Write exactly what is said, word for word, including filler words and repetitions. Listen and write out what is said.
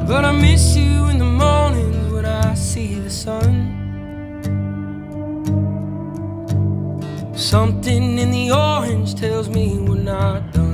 But I miss you in the mornings when I see the sun. Something in the orange tells me we're not done.